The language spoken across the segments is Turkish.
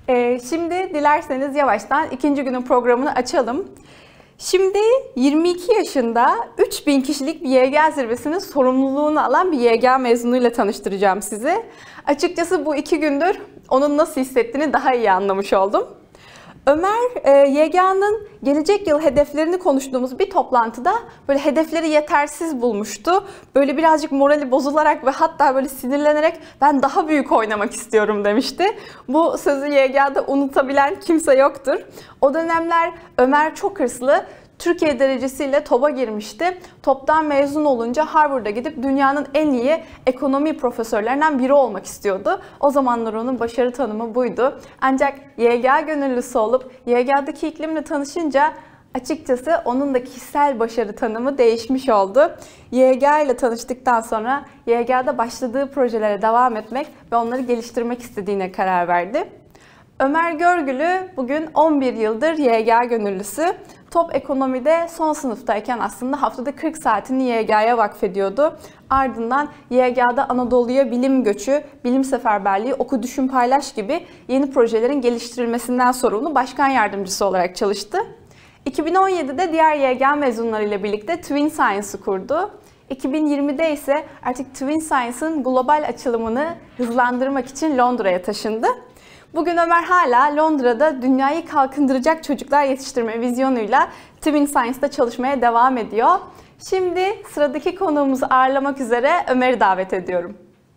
Şimdi dilerseniz yavaştan ikinci günün programını açalım. Şimdi 22 yaşında 3000 kişilik bir YGA zirvesinin sorumluluğunu alan bir YGA mezunuyla tanıştıracağım sizi. Açıkçası bu 2 gündür onun nasıl hissettiğini daha iyi anlamış oldum. Ömer, YGA'nın gelecek yıl hedeflerini konuştuğumuz bir toplantıda böyle hedefleri yetersiz bulmuştu. Böyle birazcık morali bozularak ve hatta böyle sinirlenerek ben daha büyük oynamak istiyorum demişti. Bu sözü YGA'da unutabilen kimse yoktur. O dönemler Ömer çok hırslı. Türkiye derecesiyle TOB'a girmişti. TOB'dan mezun olunca Harvard'a gidip dünyanın en iyi ekonomi profesörlerinden biri olmak istiyordu. O zamanlar onun başarı tanımı buydu. Ancak YGA gönüllüsü olup YGA'daki iklimle tanışınca açıkçası onun da kişisel başarı tanımı değişmiş oldu. YGA ile tanıştıktan sonra YGA'da başladığı projelere devam etmek ve onları geliştirmek istediğine karar verdi. Ömer Görgülü bugün 11 yıldır YGA gönüllüsü. TOB ekonomide son sınıftayken aslında haftada 40 saatini YGA'ya vakfediyordu. Ardından YGA'da Anadolu'ya bilim göçü, bilim seferberliği, oku düşün paylaş gibi yeni projelerin geliştirilmesinden sorumlu başkan yardımcısı olarak çalıştı. 2017'de diğer YGA mezunlarıyla birlikte Twin Science'ı kurdu. 2020'de ise artık Twin Science'ın global açılımını hızlandırmak için Londra'ya taşındı. Bugün Ömer hala Londra'da dünyayı kalkındıracak çocuklar yetiştirme vizyonuyla Twin Science'da çalışmaya devam ediyor. Şimdi sıradaki konuğumuzu ağırlamak üzere Ömer'i davet ediyorum.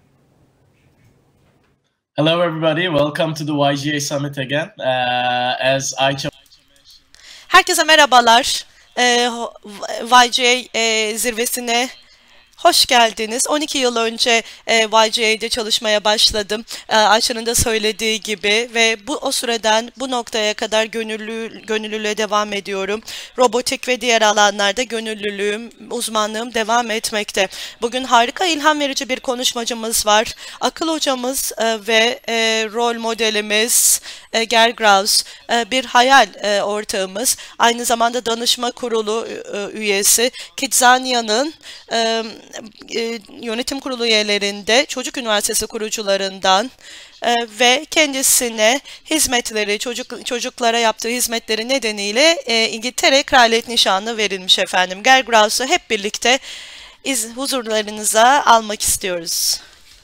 Hello everybody, welcome to the YGA Summit again. As Ayça... Herkese merhabalar. YGA zirvesine hoş geldiniz. 12 yıl önce YGA'de çalışmaya başladım. Ayşe'nin de söylediği gibi ve o süreden bu noktaya kadar gönüllülüğe devam ediyorum. Robotik ve diğer alanlarda gönüllülüğüm, uzmanlığım devam etmekte. Bugün harika, ilham verici bir konuşmacımız var. Akıl hocamız ve rol modelimiz Gergraus, bir hayal ortağımız. Aynı zamanda danışma kurulu üyesi. Kidzania'nın yönetim kurulu üyelerinde, Çocuk Üniversitesi kurucularından ve kendisine hizmetleri, çocuklara yaptığı hizmetleri nedeniyle İngiltere Kraliyet Nişanı verilmiş efendim. Gergraus'u hep birlikte huzurlarınıza almak istiyoruz.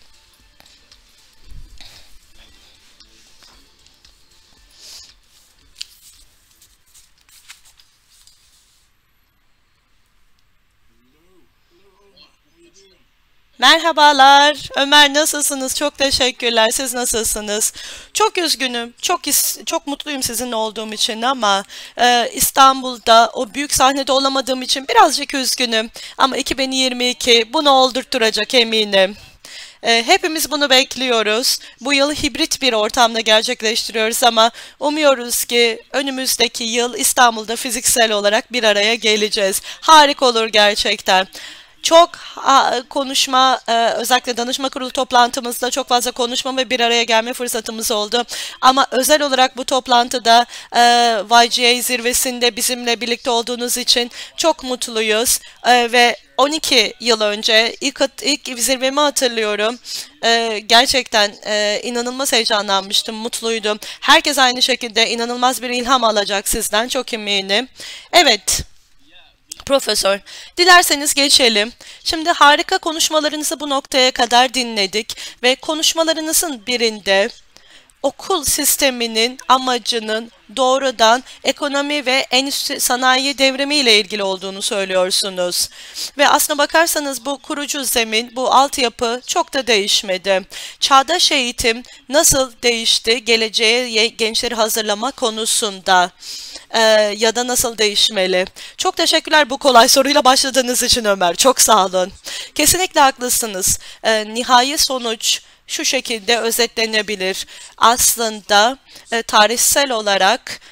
Merhabalar. Ömer nasılsınız? Çok teşekkürler. Siz nasılsınız? Çok üzgünüm. Çok mutluyum sizinle olduğum için ama İstanbul'da o büyük sahnede olamadığım için birazcık üzgünüm. Ama 2022 bunu oldurtturacak eminim. Hepimiz bunu bekliyoruz. Bu yıl hibrit bir ortamda gerçekleştiriyoruz ama umuyoruz ki önümüzdeki yıl İstanbul'da fiziksel olarak bir araya geleceğiz. Harika olur gerçekten. Çok konuşma, özellikle danışma kurulu toplantımızda çok fazla konuşma ve bir araya gelme fırsatımız oldu. Ama özel olarak bu toplantıda YGA zirvesinde bizimle birlikte olduğunuz için çok mutluyuz. Ve 12 yıl önce ilk zirvemi hatırlıyorum. Gerçekten inanılmaz heyecanlanmıştım, mutluydum. Herkes aynı şekilde inanılmaz bir ilham alacak sizden, çok eminim. Evet. Profesör, dilerseniz geçelim. Şimdi harika konuşmalarınızı bu noktaya kadar dinledik ve konuşmalarınızın birinde okul sisteminin amacının doğrudan ekonomi ve endüstri sanayi devrimi ile ilgili olduğunu söylüyorsunuz. Ve aslına bakarsanız bu kurucu zemin, bu altyapı çok da değişmedi. Çağdaş eğitim nasıl değişti geleceğe gençleri hazırlama konusunda? Ya da nasıl değişmeli? Çok teşekkürler bu kolay soruyla başladığınız için Ömer. Çok sağ olun. Kesinlikle haklısınız. Nihai sonuç şu şekilde özetlenebilir. Aslında tarihsel olarak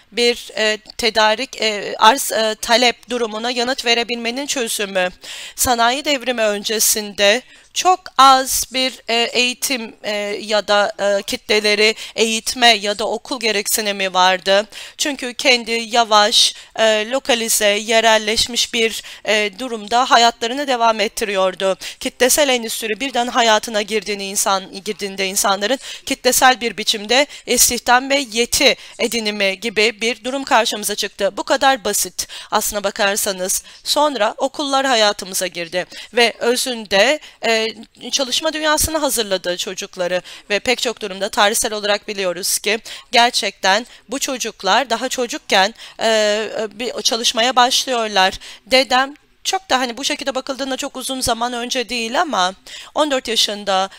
bir tedarik arz talep durumuna yanıt verebilmenin çözümü. Sanayi devrimi öncesinde çok az bir eğitim ya da kitleleri eğitme ya da okul gereksinimi vardı. Çünkü kendi yavaş, lokalize, yerelleşmiş bir durumda hayatlarını devam ettiriyordu. Kitlesel endüstri birden hayatına girdiğinde insanların kitlesel bir biçimde istihdam ve yeti edinimi gibi bir durum karşımıza çıktı. Bu kadar basit aslına bakarsanız. Sonra okullar hayatımıza girdi ve özünde çalışma dünyasını hazırladı çocukları ve pek çok durumda tarihsel olarak biliyoruz ki gerçekten bu çocuklar daha çocukken bir çalışmaya başlıyorlar. Dedem çok da hani bu şekilde bakıldığında çok uzun zaman önce değil ama 14 yaşında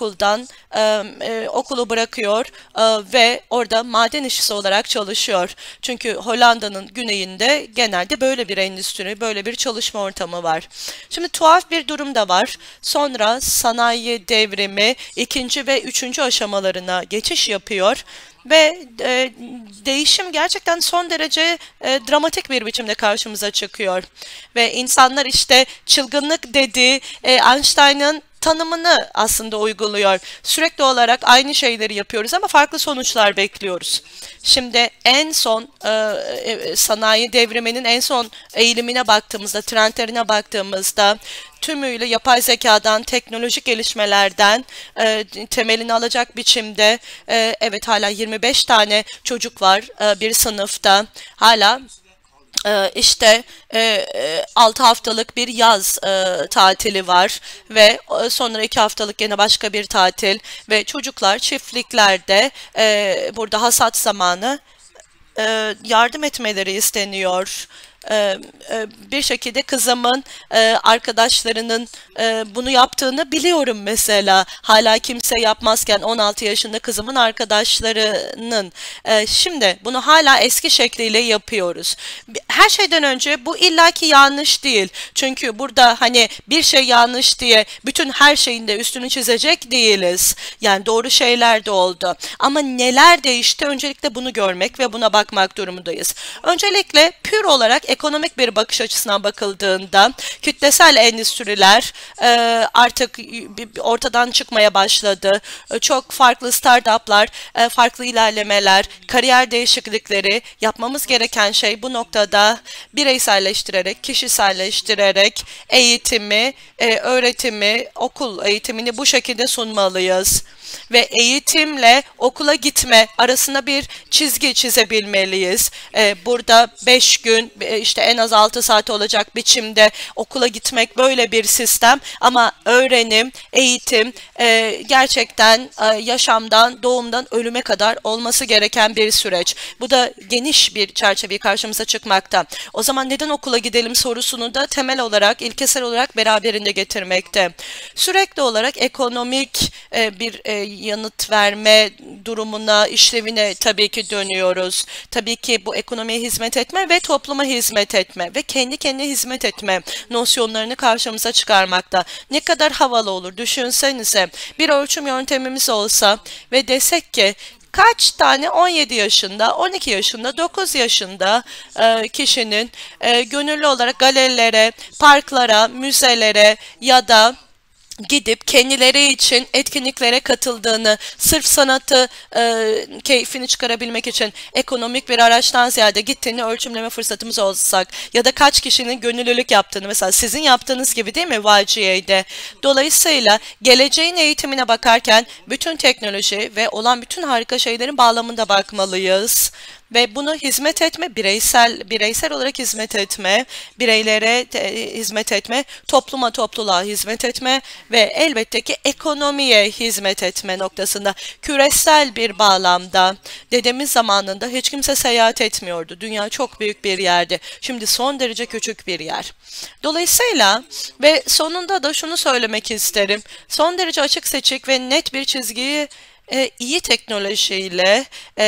okulu bırakıyor ve orada maden işçisi olarak çalışıyor. Çünkü Hollanda'nın güneyinde genelde böyle bir endüstri, böyle bir çalışma ortamı var. Şimdi tuhaf bir durum da var. Sonra sanayi devrimi 2. ve 3. aşamalarına geçiş yapıyor. Ve değişim gerçekten son derece dramatik bir biçimde karşımıza çıkıyor. Ve insanlar işte çılgınlık dediği Einstein'ın tanımını aslında uyguluyor. Sürekli olarak aynı şeyleri yapıyoruz ama farklı sonuçlar bekliyoruz. Şimdi en son sanayi devriminin en son eğilimine baktığımızda, trendlerine baktığımızda tümüyle yapay zekadan, teknolojik gelişmelerden temelini alacak biçimde evet hala 25 tane çocuk var bir sınıfta. Hala işte 6 haftalık bir yaz tatili var ve sonra 2 haftalık yine başka bir tatil ve çocuklar çiftliklerde burada hasat zamanı yardım etmeleri isteniyor. Bir şekilde kızımın arkadaşlarının bunu yaptığını biliyorum mesela. Hala kimse yapmazken 16 yaşında kızımın arkadaşlarının. Şimdi bunu hala eski şekliyle yapıyoruz. Her şeyden önce bu illaki yanlış değil. Çünkü burada hani bir şey yanlış diye bütün her şeyin de üstünü çizecek değiliz. Yani doğru şeyler de oldu. Ama neler değişti? Öncelikle bunu görmek ve buna bakmak durumundayız. Öncelikle pür olarak ekonomik bir bakış açısından bakıldığında kitlesel endüstriler artık ortadan çıkmaya başladı. Çok farklı startuplar, farklı ilerlemeler, kariyer değişiklikleri yapmamız gereken şey bu noktada bireyselleştirerek, kişiselleştirerek eğitimi, öğretimi, okul eğitimini bu şekilde sunmalıyız. Ve eğitimle okula gitme arasında bir çizgi çizebilmeliyiz. Burada 5 gün işte en az 6 saat olacak biçimde okula gitmek böyle bir sistem ama öğrenim, eğitim gerçekten yaşamdan, doğumdan ölüme kadar olması gereken bir süreç. Bu da geniş bir çerçeve karşımıza çıkmakta. O zaman neden okula gidelim sorusunu da temel olarak, ilkesel olarak beraberinde getirmekte. Sürekli olarak ekonomik bir yanıt verme durumuna, işlevine tabii ki dönüyoruz. Tabii ki bu ekonomiye hizmet etme ve topluma hizmet etme ve kendi kendine hizmet etme nosyonlarını karşımıza çıkarmakta. Ne kadar havalı olur düşünsenize. Bir ölçüm yöntemimiz olsa ve desek ki kaç tane 17 yaşında, 12 yaşında, 9 yaşında kişinin gönüllü olarak galerilere, parklara, müzelere ya da gidip kendileri için etkinliklere katıldığını, sırf sanatı keyfini çıkarabilmek için ekonomik bir araçtan ziyade gittiğini ölçümleme fırsatımız olsak ya da kaç kişinin gönüllülük yaptığını, mesela sizin yaptığınız gibi değil mi YGA'de? Dolayısıyla geleceğin eğitimine bakarken bütün teknoloji ve olan bütün harika şeylerin bağlamında bakmalıyız. Ve bunu hizmet etme, bireysel olarak hizmet etme, bireylere hizmet etme, topluluğa hizmet etme ve elbette ki ekonomiye hizmet etme noktasında küresel bir bağlamda. Dedemiz zamanında hiç kimse seyahat etmiyordu. Dünya çok büyük bir yerdi. Şimdi son derece küçük bir yer. Dolayısıyla ve sonunda da şunu söylemek isterim. Son derece açık seçik ve net bir çizgiyi iyi teknolojiyle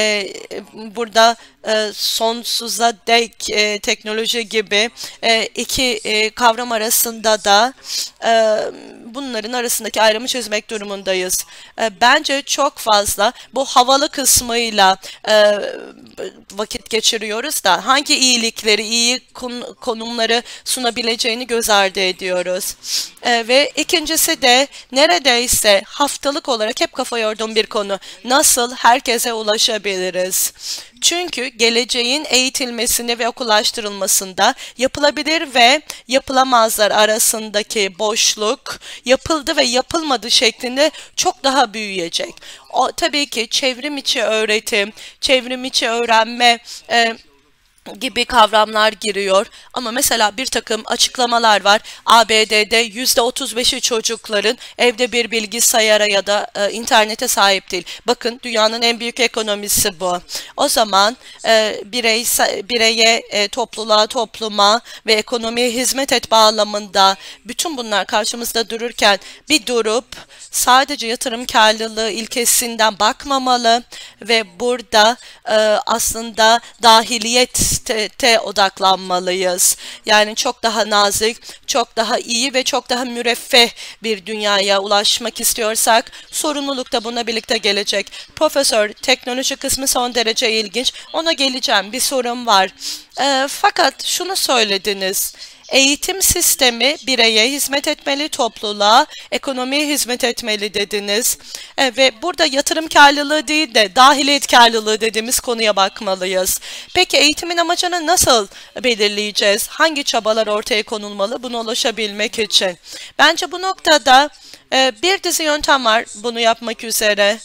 burada sonsuza dek teknoloji gibi iki kavram arasında da bunların arasındaki ayrımı çizmek durumundayız. Bence çok fazla bu havalı kısmıyla vakit geçiriyoruz da hangi iyilikleri, iyi konumları sunabileceğini göz ardı ediyoruz. Ve ikincisi de neredeyse haftalık olarak hep kafa yorduğum bir konu. Nasıl herkese ulaşabiliriz? Çünkü geleceğin eğitilmesinde ve okullaştırılmasında yapılabilir ve yapılamazlar arasındaki boşluk yapıldı ve yapılmadı şeklinde çok daha büyüyecek. Tabii ki çevrim içi öğretim, çevrim içi öğrenme gibi kavramlar giriyor. Ama mesela bir takım açıklamalar var. ABD'de %35'i çocukların evde bir bilgisayara ya da internete sahip değil. Bakın dünyanın en büyük ekonomisi bu. O zaman bireye, topluluğa, topluma ve ekonomiye hizmet et bağlamında bütün bunlar karşımızda dururken bir durup sadece yatırım karlılığı ilkesinden bakmamalı ve burada aslında dahiliyete odaklanmalıyız. Yani çok daha nazik, çok daha iyi ve çok daha müreffeh bir dünyaya ulaşmak istiyorsak sorumluluk da buna birlikte gelecek. Profesör, teknoloji kısmı son derece ilginç. Ona geleceğim. Bir sorum var. Fakat şunu söylediniz. Eğitim sistemi bireye hizmet etmeli, topluluğa, ekonomiye hizmet etmeli dediniz. Ve burada yatırım karlılığı değil de dahiliyet karlılığı dediğimiz konuya bakmalıyız. Peki eğitimin amacını nasıl belirleyeceğiz? Hangi çabalar ortaya konulmalı buna ulaşabilmek için? Bence bu noktada bir dizi yöntem var bunu yapmak üzere.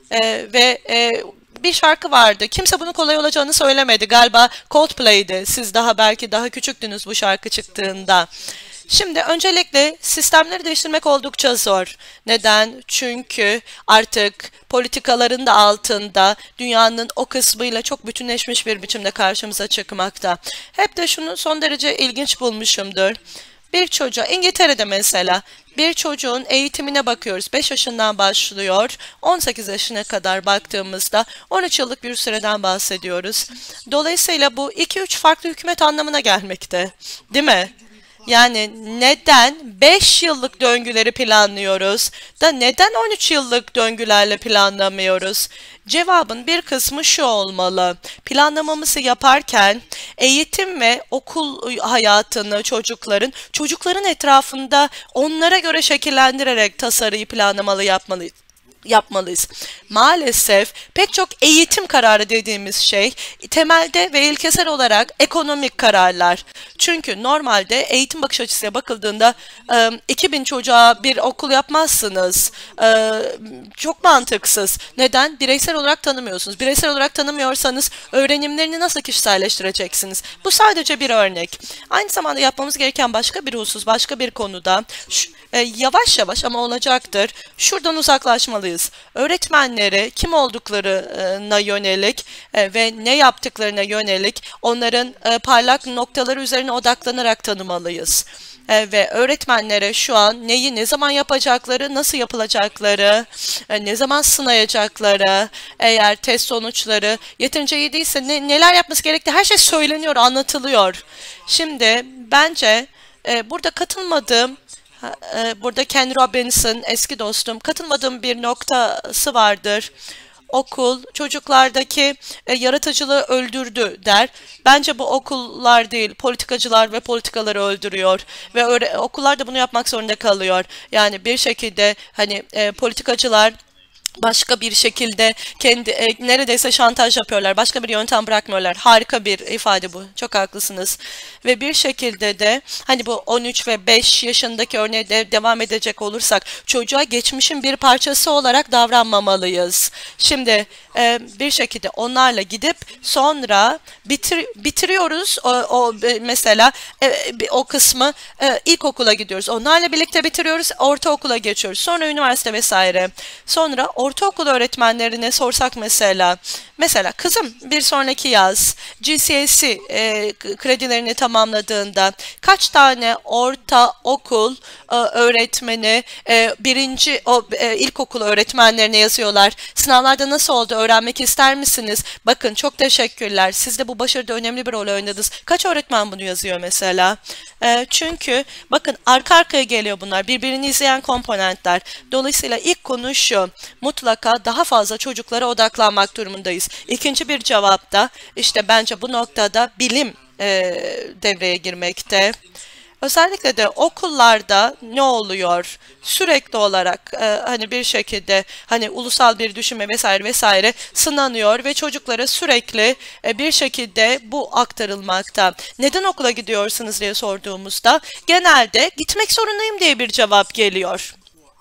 Bir şarkı vardı. Kimse bunun kolay olacağını söylemedi. Galiba Coldplay'di. Siz belki daha küçüktünüz bu şarkı çıktığında. Şimdi öncelikle sistemleri değiştirmek oldukça zor. Neden? Çünkü artık politikaların da altında dünyanın o kısmıyla çok bütünleşmiş bir biçimde karşımıza çıkmakta. Hep de şunu son derece ilginç bulmuşumdur. Bir çocuğa, İngiltere'de mesela bir çocuğun eğitimine bakıyoruz. 5 yaşından başlıyor. 18 yaşına kadar baktığımızda 13 yıllık bir süreden bahsediyoruz. Dolayısıyla bu 2-3 farklı hükümet anlamına gelmekte. Değil mi? Yani neden 5 yıllık döngüleri planlıyoruz da neden 13 yıllık döngülerle planlamıyoruz? Cevabın bir kısmı şu olmalı. Planlamamızı yaparken eğitim ve okul hayatını çocukların etrafında onlara göre şekillendirerek tasarıyı planlamalı yapmalıyız. Maalesef pek çok eğitim kararı dediğimiz şey temelde ve ilkesel olarak ekonomik kararlar. Çünkü normalde eğitim bakış açısına bakıldığında 2000 çocuğa bir okul yapmazsınız. Çok mantıksız. Neden? Bireysel olarak tanımıyorsunuz. Bireysel olarak tanımıyorsanız öğrenimlerini nasıl kişiselleştireceksiniz? Bu sadece bir örnek. Aynı zamanda yapmamız gereken başka bir husus, başka bir konuda yavaş yavaş ama olacaktır. Şuradan uzaklaşmalıyız. Öğretmenlere kim olduklarına yönelik ve ne yaptıklarına yönelik onların parlak noktaları üzerine odaklanarak tanımalıyız. Ve öğretmenlere şu an neyi ne zaman yapacakları, nasıl yapılacakları, ne zaman sınayacakları, eğer test sonuçları yeterince iyi değilse neler yapması gerektiği her şey söyleniyor, anlatılıyor. Şimdi bence burada burada Ken Robinson, eski dostum, katılmadığım bir noktası vardır. Okul çocuklardaki yaratıcılığı öldürdü der. Bence bu okullar değil, politikacılar ve politikaları öldürüyor. Ve okullar da bunu yapmak zorunda kalıyor. Yani bir şekilde politikacılar başka bir şekilde neredeyse şantaj yapıyorlar. Başka bir yöntem bırakmıyorlar. Harika bir ifade bu. Çok haklısınız. Ve bir şekilde de bu 13 ve 5 yaşındaki örneğe devam edecek olursak çocuğa geçmişin bir parçası olarak davranmamalıyız. Şimdi bir şekilde onlarla gidip sonra bitiriyoruz mesela o kısmı ilkokula gidiyoruz. Onlarla birlikte bitiriyoruz. Ortaokula geçiyoruz. Sonra üniversite vesaire. Sonra ortaokul öğretmenlerine sorsak mesela kızım bir sonraki yaz GCSE kredilerini tamamladığında kaç tane ortaokul öğretmeni ilkokul öğretmenlerine yazıyorlar. Sınavlarda nasıl oldu öğrenmek ister misiniz? Bakın çok teşekkürler. Siz de bu başarıda önemli bir rol oynadınız. Kaç öğretmen bunu yazıyor mesela? Çünkü bakın arka arkaya geliyor bunlar. Birbirini izleyen komponentler. Dolayısıyla ilk konu şu. Mutlaka daha fazla çocuklara odaklanmak durumundayız. İkinci bir cevap da işte bence bu noktada bilim devreye girmekte. Özellikle de okullarda ne oluyor? Sürekli olarak hani bir şekilde hani ulusal bir düşünme vesaire sınanıyor ve çocuklara sürekli bir şekilde bu aktarılmakta. Neden okula gidiyorsunuz diye sorduğumuzda genelde gitmek zorundayım diye bir cevap geliyor.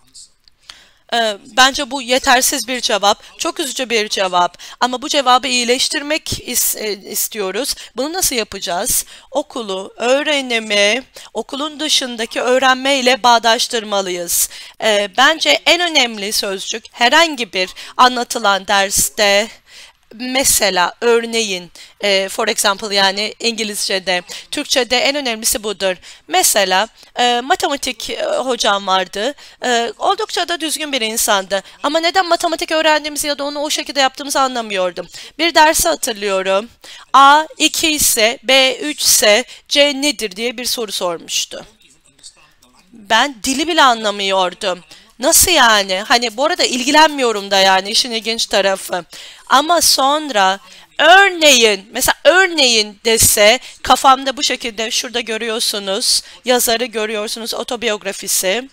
Bence bu yetersiz bir cevap, çok üzücü bir cevap. Ama bu cevabı iyileştirmek istiyoruz. Bunu nasıl yapacağız? Okulu, öğrenimi, okulun dışındaki öğrenmeyle bağdaştırmalıyız. Bence en önemli sözcük herhangi bir anlatılan derste, mesela örneğin for example yani İngilizce'de, Türkçe'de en önemlisi budur. Mesela matematik hocam vardı. Oldukça da düzgün bir insandı. Ama neden matematik öğrendiğimizi ya da onu o şekilde yaptığımızı anlamıyordum. Bir dersi hatırlıyorum. A 2 ise B 3 ise C nedir diye bir soru sormuştu. Ben dili bile anlamıyordum. Nasıl yani? Hani bu arada ilgilenmiyorum da yani işin ilginç tarafı. Ama sonra örneğin dese kafamda bu şekilde şurada görüyorsunuz. Yazarı görüyorsunuz otobiyografisi.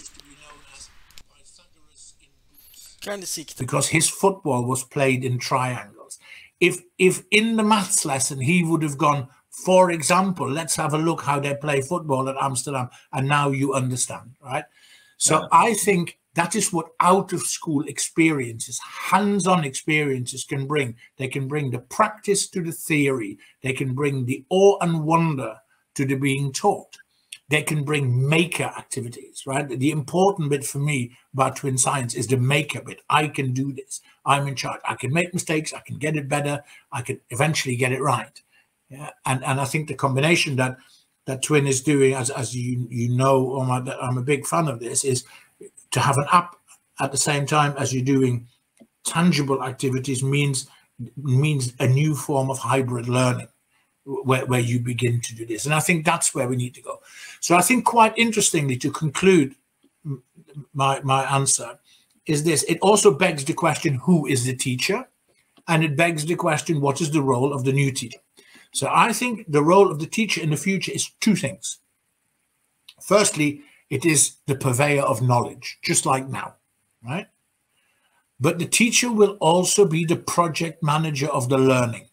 Because his football was played in triangles. If in the maths lesson he would have gone, for example, let's have a look how they play football at Amsterdam, and now you understand, right? So yeah. I think that is what out of school experiences, hands-on experiences can bring. They can bring the practice to the theory. They can bring the awe and wonder to the being taught. They can bring maker activities, right? The important bit for me about Twin Science is the maker bit. I can do this. I'm in charge. I can make mistakes. I can get it better. I can eventually get it right. Yeah? And I think the combination that Twin is doing, as you know, I'm a big fan of this, is to have an app at the same time as you're doing tangible activities means a new form of hybrid learning where you begin to do this. And I think that's where we need to go. So I think quite interestingly, to conclude my answer, is this. It also begs the question, who is the teacher? And it begs the question, what is the role of the new teacher? So I think the role of the teacher in the future is two things. Firstly, it is the purveyor of knowledge, just like now, right? But the teacher will also be the project manager of the learning.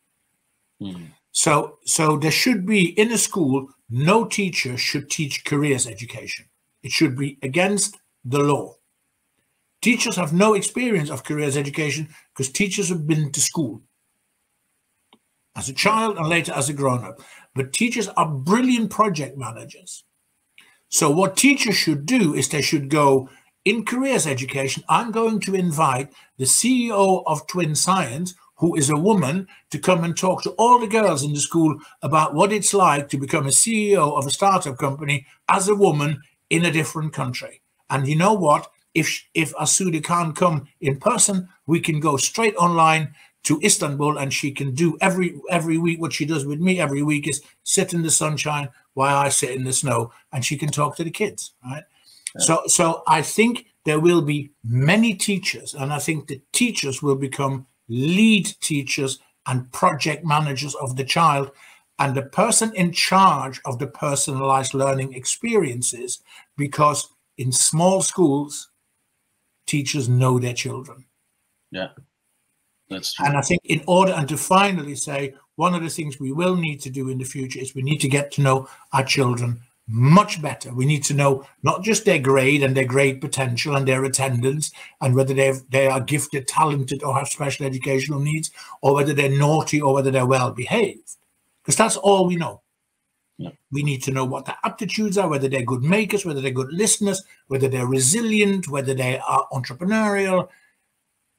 So there should be, in a school, no teacher should teach careers education. It should be against the law. Teachers have no experience of careers education because teachers have been to school as a child and later as a grown-up. But teachers are brilliant project managers. So what teachers should do is they should go, in careers education, I'm going to invite the CEO of Twin Science, who is a woman, to come and talk to all the girls in the school about what it's like to become a CEO of a startup company as a woman in a different country. And you know what? If Asuda can't come in person, we can go straight online to Istanbul, and she can do every week what she does with me every week is sit in the sunshine while I sit in the snow, and she can talk to the kids, right? Yeah. So I think there will be many teachers, and I think the teachers will become lead teachers and project managers of the child, and the person in charge of the personalized learning experiences, because in small schools, teachers know their children. Yeah. That's true. And I think in order, and to finally say, one of the things we will need to do in the future is we need to get to know our children much better. We need to know not just their grade and their grade potential and their attendance and whether they are gifted, talented, or have special educational needs, or whether they're naughty or whether they're well behaved, because that's all we know. Yeah. We need to know what their aptitudes are, whether they're good makers, whether they're good listeners, whether they're resilient, whether they are entrepreneurial.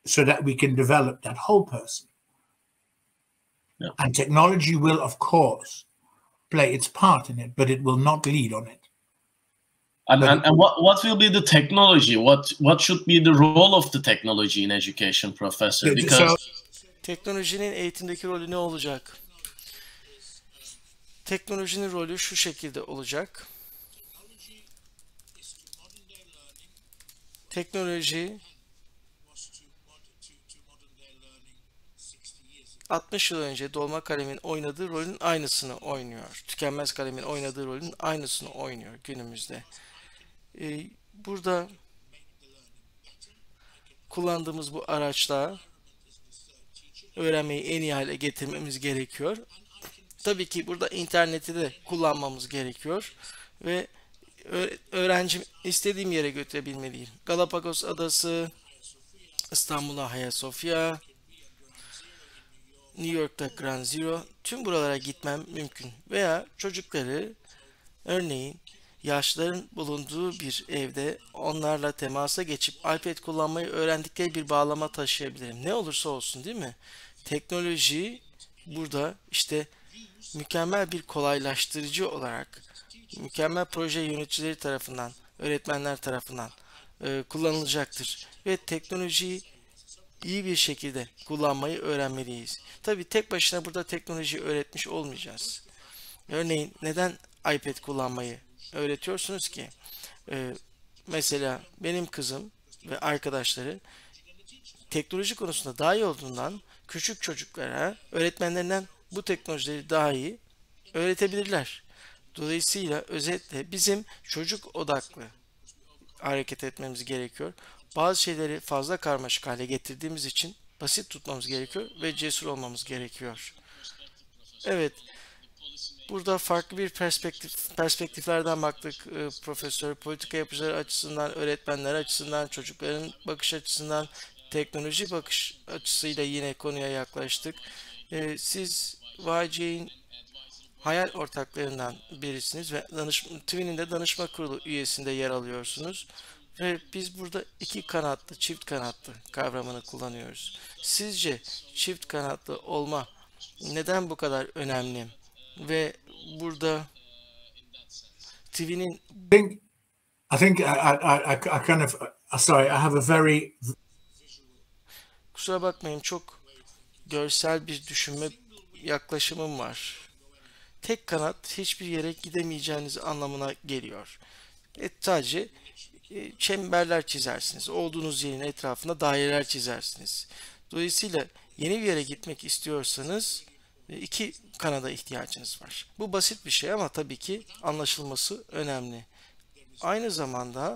so that we can develop that whole person. Yeah. And technology will, of course, play its part in it, but it will not lead on it. And what will be the technology? What should be the role of the technology in education, Professor? Because Teknolojinin eğitimdeki rolü ne olacak? Teknolojinin rolü şu şekilde olacak. Teknoloji 60 yıl önce dolma kalemin oynadığı rolün aynısını oynuyor. Tükenmez kalemin oynadığı rolün aynısını oynuyor günümüzde. Burada kullandığımız bu araçla öğrenmeyi en iyi hale getirmemiz gerekiyor. Tabii ki burada interneti de kullanmamız gerekiyor ve öğrencim istediğim yere götürebilmeliyim. Galapagos Adası, İstanbul'a Ayasofya, New York'ta Ground Zero, tüm buralara gitmem mümkün. Veya çocukları örneğin yaşlıların bulunduğu bir evde onlarla temasa geçip iPad kullanmayı öğrendikleri bir bağlama taşıyabilirim. Ne olursa olsun, değil mi? Teknoloji burada işte mükemmel bir kolaylaştırıcı olarak mükemmel proje yöneticileri tarafından, öğretmenler tarafından kullanılacaktır. Ve teknolojiyi iyi bir şekilde kullanmayı öğrenmeliyiz. Tabii tek başına burada teknolojiyi öğretmiş olmayacağız. Örneğin neden iPad kullanmayı öğretiyorsunuz ki? Mesela benim kızım ve arkadaşları teknoloji konusunda daha iyi olduğundan küçük çocuklara öğretmenlerinden bu teknolojileri daha iyi öğretebilirler. Dolayısıyla özetle bizim çocuk odaklı hareket etmemiz gerekiyor. Bazı şeyleri fazla karmaşık hale getirdiğimiz için basit tutmamız gerekiyor ve cesur olmamız gerekiyor. Evet, burada farklı bir perspektiflerden baktık. Profesör, politika yapıcıları açısından, öğretmenler açısından, çocukların bakış açısından, teknoloji bakış açısıyla yine konuya yaklaştık. Siz YG'in hayal ortaklarından birisiniz ve TÜVİ'nin de danışma kurulu üyesinde yer alıyorsunuz. Ve biz burada iki kanatlı, çift kanatlı kavramını kullanıyoruz. Sizce çift kanatlı olma neden bu kadar önemli? Ve burada TÜVİ'nin I think I kind of sorry, I have a very kusura bakmayın, çok görsel bir düşünme yaklaşımım var. Tek kanat hiçbir yere gidemeyeceğiniz anlamına geliyor. Sadece çemberler çizersiniz. Olduğunuz yerin etrafında daireler çizersiniz. Dolayısıyla yeni bir yere gitmek istiyorsanız iki kanada ihtiyacınız var. Bu basit bir şey ama tabii ki anlaşılması önemli. Aynı zamanda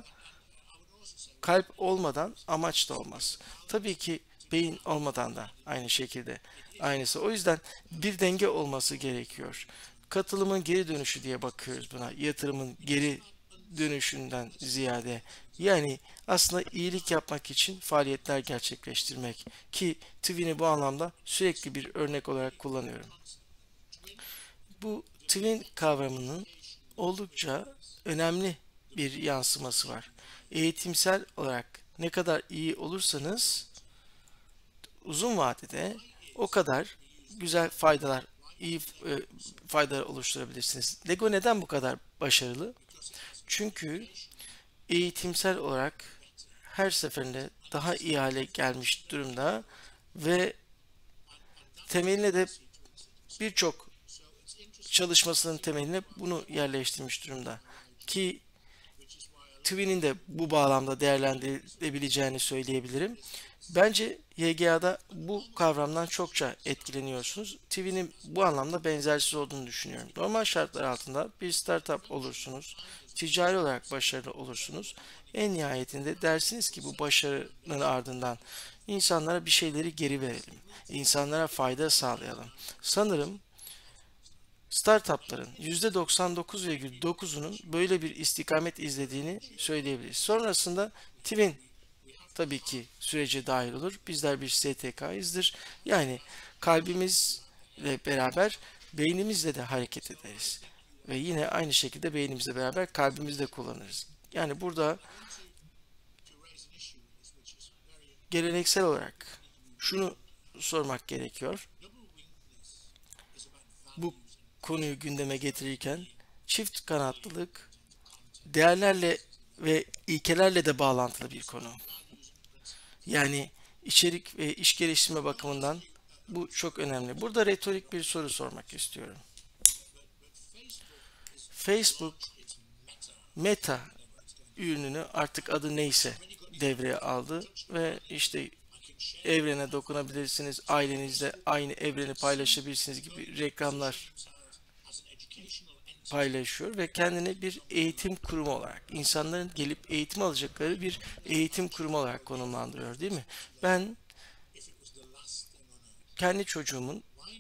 kalp olmadan amaç da olmaz. Tabii ki beyin olmadan da aynı şekilde aynısı. O yüzden bir denge olması gerekiyor. Katılımın geri dönüşü diye bakıyoruz buna. Yatırımın geri dönüşünden ziyade. Yani aslında iyilik yapmak için faaliyetler gerçekleştirmek. Ki TÜVİ'ni bu anlamda sürekli bir örnek olarak kullanıyorum. Bu TÜVİ kavramının oldukça önemli bir yansıması var. Eğitimsel olarak ne kadar iyi olursanız uzun vadede o kadar güzel faydalar, iyi faydalar oluşturabilirsiniz. Lego neden bu kadar başarılı? Çünkü eğitimsel olarak her seferinde daha iyi hale gelmiş durumda ve temeline de birçok çalışmasının temeline bunu yerleştirmiş durumda. Ki TÜVİ'nin de bu bağlamda değerlendirilebileceğini söyleyebilirim. Bence YGA'da bu kavramdan çokça etkileniyorsunuz. TÜVİ'nin bu anlamda benzersiz olduğunu düşünüyorum. Normal şartlar altında bir startup olursunuz, ticari olarak başarılı olursunuz. En nihayetinde dersiniz ki bu başarının ardından insanlara bir şeyleri geri verelim, insanlara fayda sağlayalım. Sanırım startupların %99,9'unun böyle bir istikamet izlediğini söyleyebiliriz. Sonrasında TÜVİ tabii ki sürece dahil olur. Bizler bir STK'yızdır. Yani kalbimizle beraber beynimizle de hareket ederiz. Ve yine aynı şekilde beynimizle beraber kalbimizle kullanırız. Yani burada geleneksel olarak şunu sormak gerekiyor. Bu konuyu gündeme getirirken çift kanatlılık değerlerle ve ilkelerle de bağlantılı bir konu. Yani içerik ve iş geliştirme bakımından bu çok önemli. Burada retorik bir soru sormak istiyorum. Facebook Meta ürününü, artık adı neyse, devreye aldı ve işte evrene dokunabilirsiniz, ailenizle aynı evreni paylaşabilirsiniz gibi reklamlar paylaşıyor ve kendini bir eğitim kurumu olarak, insanların gelip eğitim alacakları bir eğitim kurumu olarak konumlandırıyor, değil mi? Ben kendi çocuğumun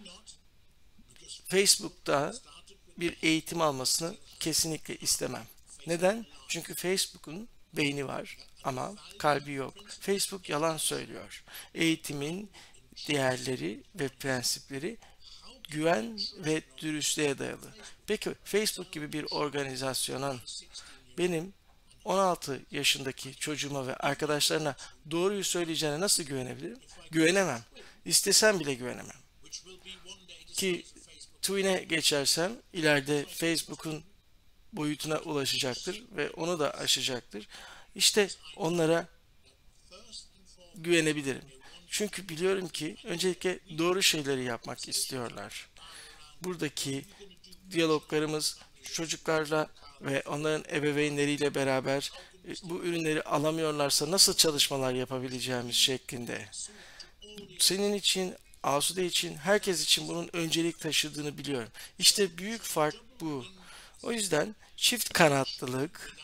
Facebook'ta bir eğitim almasını kesinlikle istemem. Neden? Çünkü Facebook'un beyni var ama kalbi yok. Facebook yalan söylüyor. Eğitimin değerleri ve prensipleri güven ve dürüstlüğe dayalı. Peki Facebook gibi bir organizasyonun benim 16 yaşındaki çocuğuma ve arkadaşlarına doğruyu söyleyeceğine nasıl güvenebilirim? Güvenemem. İstesem bile güvenemem. Ki Twin'e geçersem ileride Facebook'un boyutuna ulaşacaktır ve onu da aşacaktır. İşte onlara güvenebilirim. Çünkü biliyorum ki öncelikle doğru şeyleri yapmak istiyorlar. Buradaki diyaloglarımız çocuklarla ve onların ebeveynleriyle beraber bu ürünleri alamıyorlarsa nasıl çalışmalar yapabileceğimiz şeklinde. Senin için, Asude için, herkes için bunun öncelik taşıdığını biliyorum. İşte büyük fark bu. O yüzden çift kanatlılık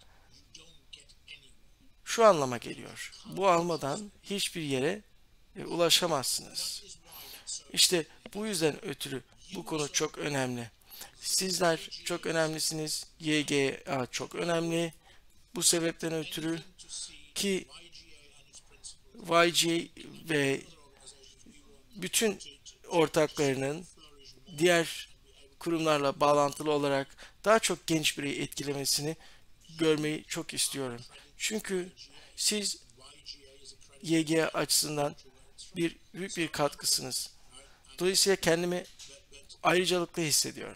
şu anlama geliyor. Bu almadan hiçbir yere ulaşamazsınız. İşte bu yüzden ötürü bu konu çok önemli. Sizler çok önemlisiniz. YGA çok önemli. Bu sebepten ötürü ki YGA ve bütün ortaklarının diğer kurumlarla bağlantılı olarak daha çok genç bireyi etkilemesini görmeyi çok istiyorum. Çünkü siz YGA açısından büyük bir katkısınız. Dolayısıyla kendimi ayrıcalıklı hissediyorum.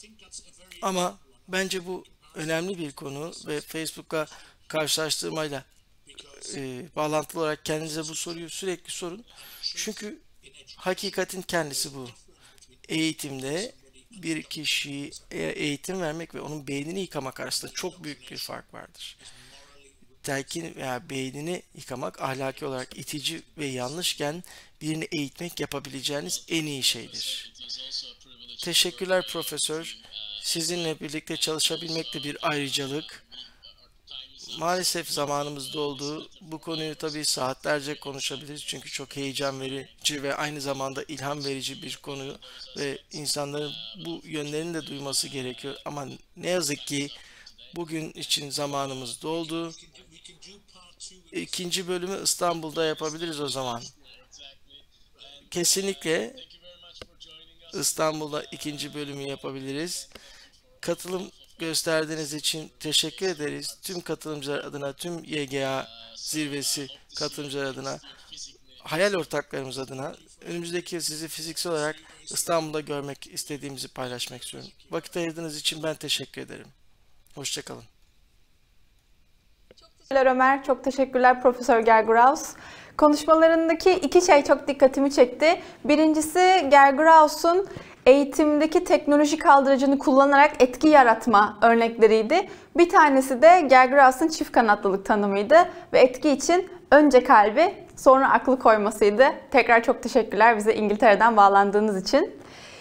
Ama bence bu önemli bir konu ve Facebook'la karşılaştırmayla bağlantılı olarak kendinize bu soruyu sürekli sorun. Çünkü hakikatin kendisi bu. Eğitimde bir kişiye eğitim vermek ve onun beynini yıkamak arasında çok büyük bir fark vardır. Telkin veya beynini yıkamak ahlaki olarak itici ve yanlışken birini eğitmek yapabileceğiniz en iyi şeydir. Teşekkürler profesör. Sizinle birlikte çalışabilmek de bir ayrıcalık. Maalesef zamanımız doldu. Bu konuyu tabii saatlerce konuşabiliriz çünkü çok heyecan verici ve aynı zamanda ilham verici bir konu ve insanların bu yönlerini de duyması gerekiyor. Ama ne yazık ki bugün için zamanımız doldu. İkinci bölümü İstanbul'da yapabiliriz o zaman. Kesinlikle İstanbul'da ikinci bölümü yapabiliriz. Katılım gösterdiğiniz için teşekkür ederiz. Tüm katılımcılar adına, tüm YGA zirvesi katılımcılar adına, hayal ortaklarımız adına önümüzdeki yıl sizi fiziksel olarak İstanbul'da görmek istediğimizi paylaşmak istiyorum. Vakit ayırdığınız için ben teşekkür ederim. Hoşçakalın. Teşekkürler Ömer, çok teşekkürler Profesör Gerguraus. Konuşmalarındaki iki şey çok dikkatimi çekti. Birincisi Gerguraus'un eğitimdeki teknoloji kaldırıcını kullanarak etki yaratma örnekleriydi. Bir tanesi de Gerguraus'un çift kanatlılık tanımıydı ve etki için önce kalbi sonra aklı koymasıydı. Tekrar çok teşekkürler bize İngiltere'den bağlandığınız için.